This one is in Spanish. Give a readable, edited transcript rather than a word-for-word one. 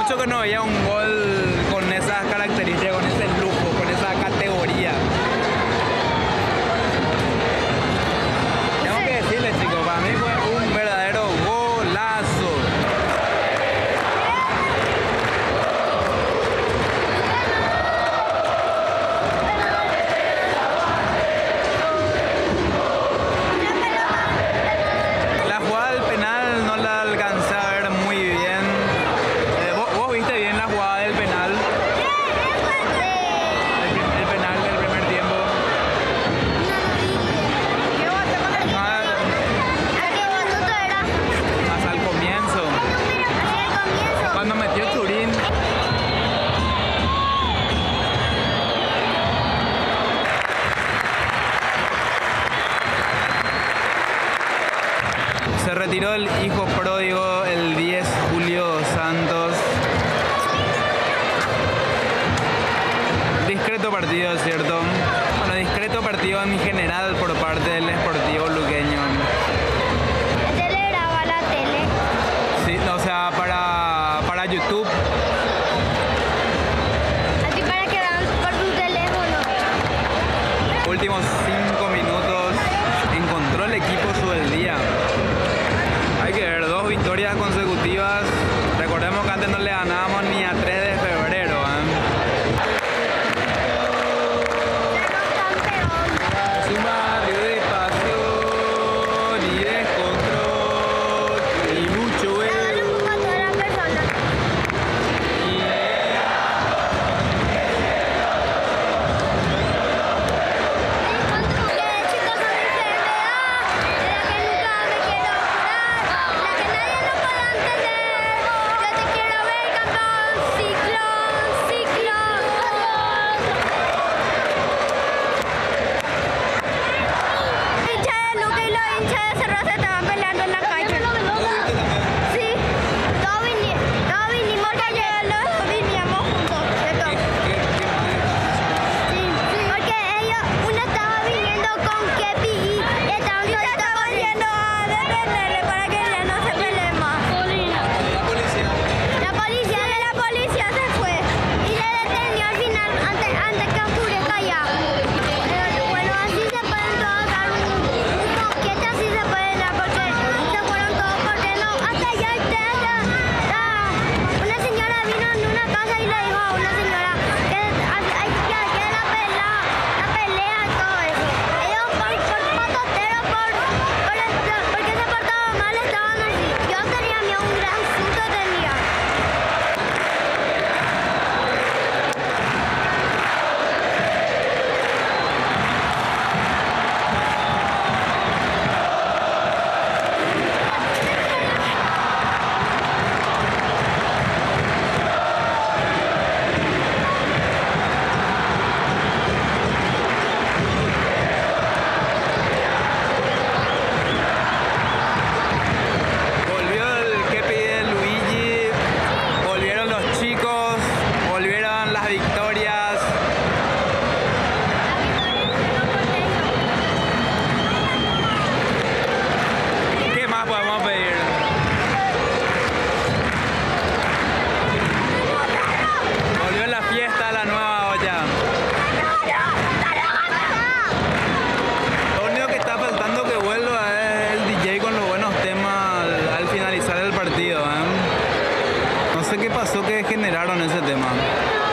mucho que no veía un gol con esas características, con ese lujo, con esa categoría. Tengo que decirles, chicos, para mí fue un verdadero golazo. La jugada del penal no la alcancé a ver muy bien. ¿Vos viste bien la jugada del penal? El penal del primer tiempo. Más al comienzo. Cuando metió Churín. Se retiró el hijo pródigo el 10 Julio Santos. Discreto partido, ¿cierto? Bueno, discreto partido en general por parte del Sportivo Luqueño. ¿Tele graba la tele? Sí, o sea, para YouTube. Así para que vean por tu teléfono. Últimos 5 minutos. Encontró el equipo su del día. Hay que ver, 2 victorias consecutivas. Recordemos que antes no le ganábamos ni a 3 de febrero. Un barrio de pasión y descontrol y mucho Dale un poco a toda la persona. Que chicos son mi enfermedad, de la que nunca me quiero curar, la que nadie no puede entender. Yo te quiero ver campeón, ciclón, ciclón. Hincha de Luque y los hinchas de Cerro se estaban peleando en la calle. Sí, todos vinimos que ayer los viníamos juntos, ¿cierto? Sí, porque ellos, uno estaba viniendo con Kepi y estaban yendo a detenerle para que ya no se pelee más. La policía se fue y le detenió al final antes que oscurezca ya. Bueno, así se pueden todos dar un boquete, así se pueden dar porque se fueron todos corriendo. Hasta allá una señora vino en una casa y le dijo a una señora que hay que la pelea y todo eso. Ellos por patoteros, porque se portaban mal estaban así. Yo tenía miedo, un gran susto tenía. Volvió el Kepi de Luigi, volvieron los chicos, volvieron las victorias. ¿Qué más podemos pedir? Volvió la fiesta, la nueva olla. Lo único que está faltando que vuelva es el DJ con los buenos temas al finalizar el partido. No sé qué pasó que generaron ese tema.